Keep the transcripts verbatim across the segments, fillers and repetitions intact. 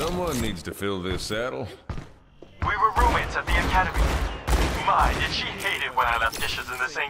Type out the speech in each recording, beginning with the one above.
Someone needs to fill this saddle. We were roommates at the academy. My, did she hate it when I left dishes in the sink.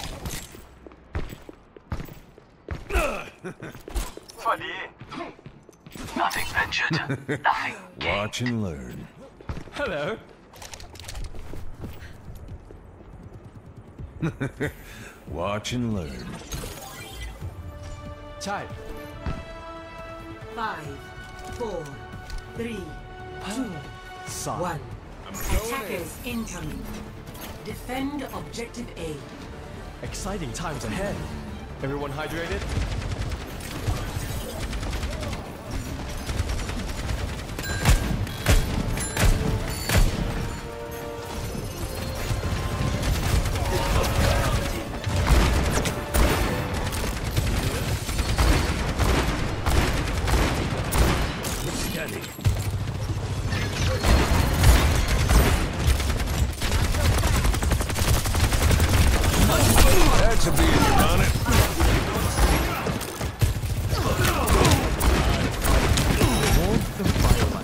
Funny. Nothing ventured. Nothing gained. Watch and learn. Hello. Watch and learn. Type. Five, four, three, two, Son. one. Attackers incoming. Defend objective A. Exciting times ahead. Everyone hydrated? That should be in your bonnet. Warmth and firelight.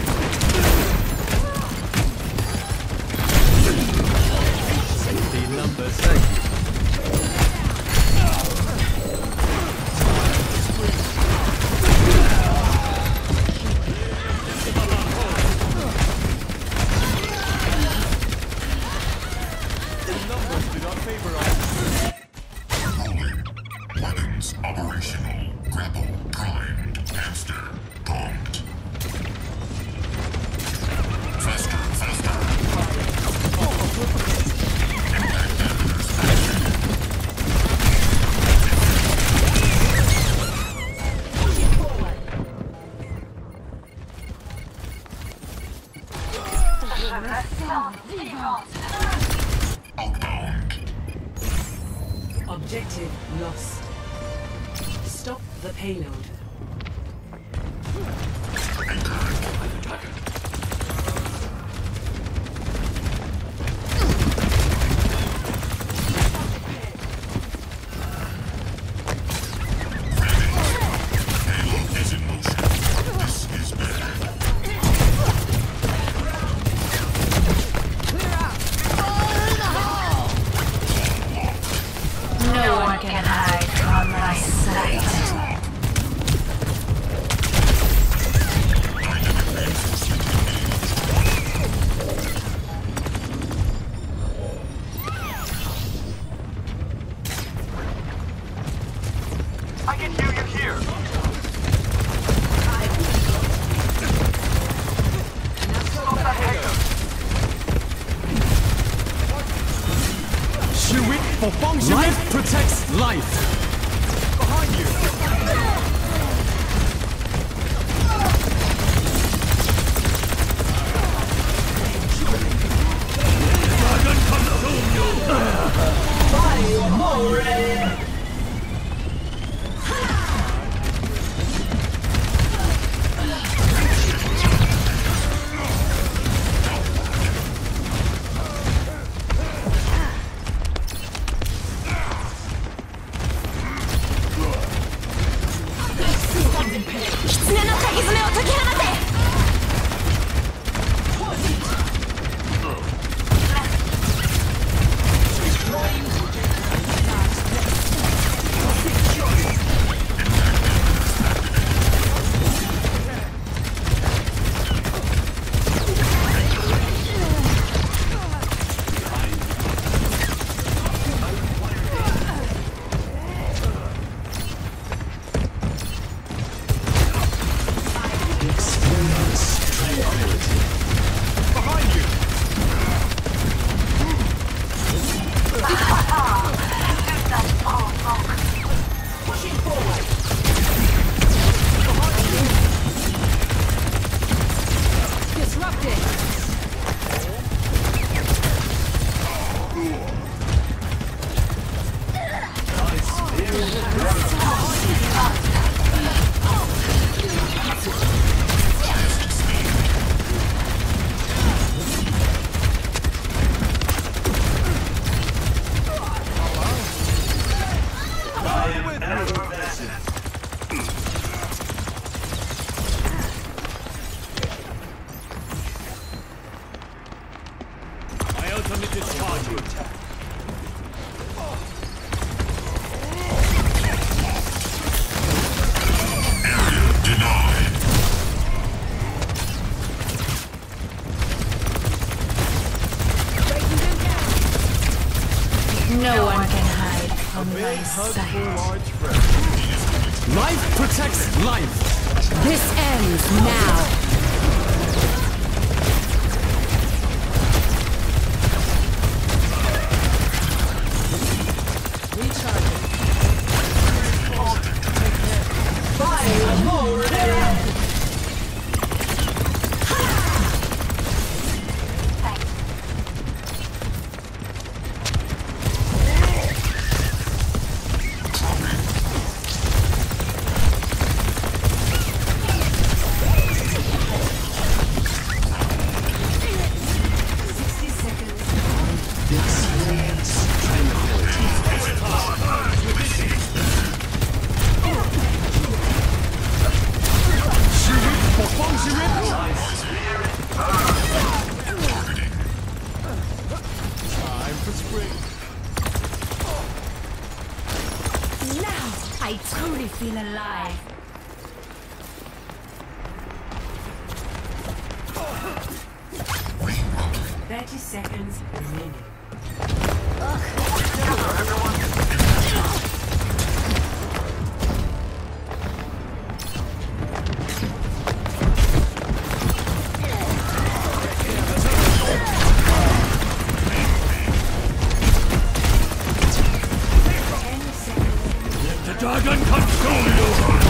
Safety numbers. Thank you. Weapons operational. Grapple primed. Hamster prompt. Faster, faster. Impact dampers active. Outbound. Objective lost. Stop the payload. Payload is in motion. This is better. No one can hide from my sight. I can hear you here. Stop that hater. Shiwik for function. Life protects life. Behind you. Intermittent charging. Area denied. No one can hide from my sight. Life protects life. This ends now. I truly feel alive. Thirty seconds remaining. Dragon consume you!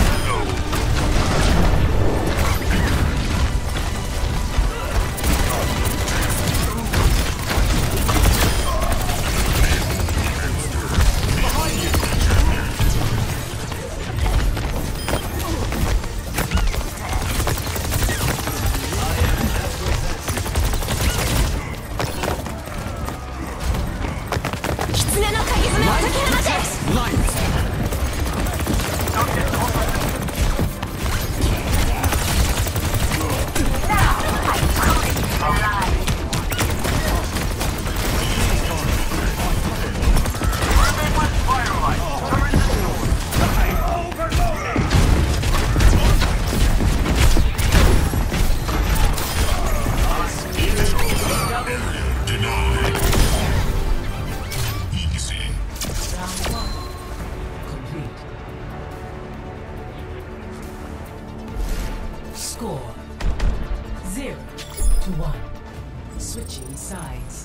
Score zero to one. Switching sides.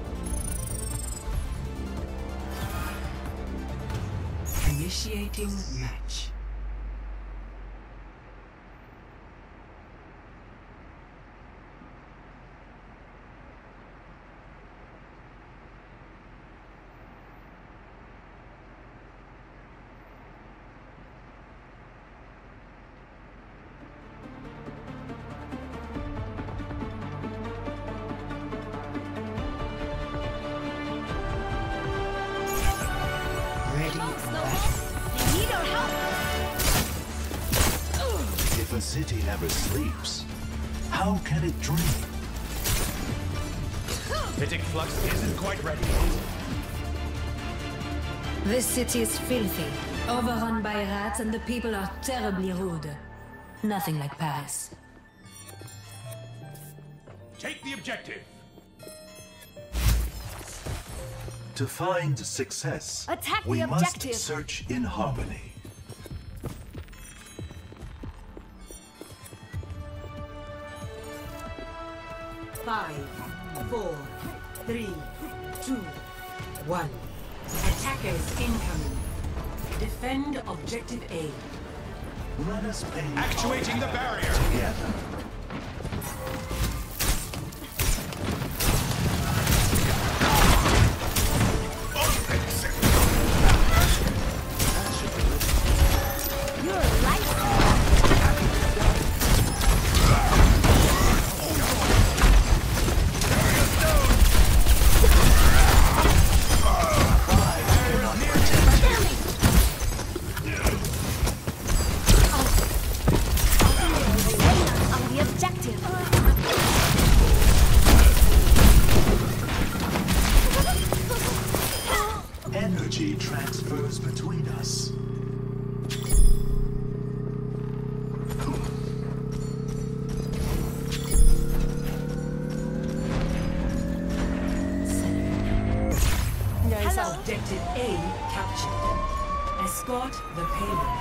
Initiating match. If a city never sleeps, how can it dream? Pitic Flux isn't quite ready. This city is filthy, overrun by rats, and the people are terribly rude. Nothing like Paris. Take the objective. To find success, Attack the we objective. must search in harmony. Five, four, three, two, one. Attackers incoming. Defend objective A. Let us pay Actuating the barrier. together. energy transfers between us. Objective A captured. Escort the payload.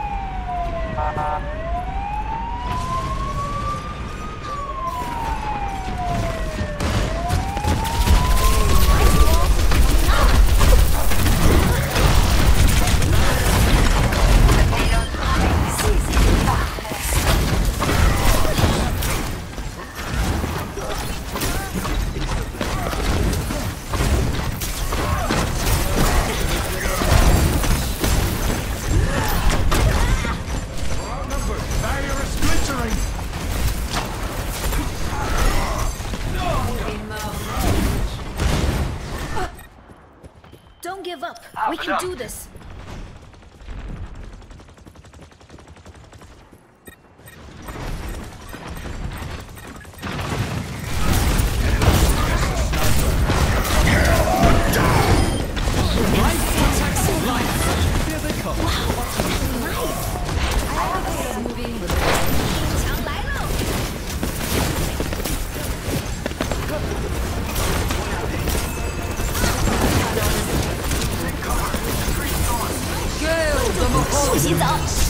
Don't give up. Ah, We can madame. do this. Life protects life. Here they come. Moving with the 强来了 Gale the Mahal. 洗澡。